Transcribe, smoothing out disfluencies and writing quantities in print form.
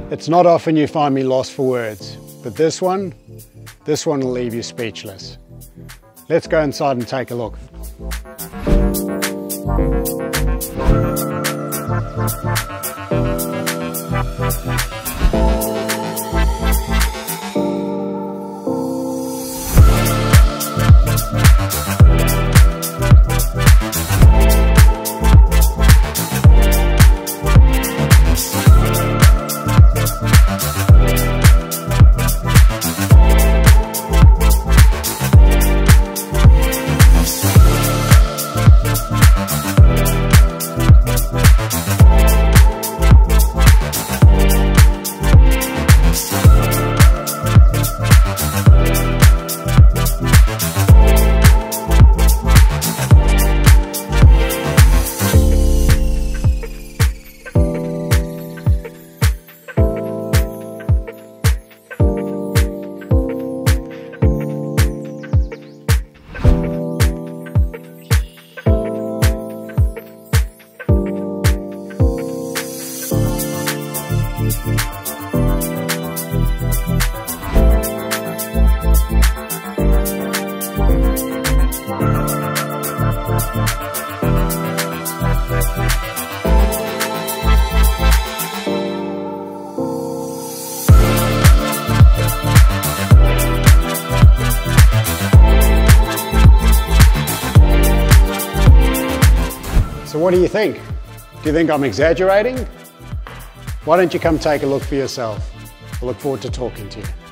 It's not often you find me lost for words, but this one will leave you speechless. Let's go inside and take a look. So what do you think? Do you think I'm exaggerating? Why don't you come take a look for yourself? I look forward to talking to you.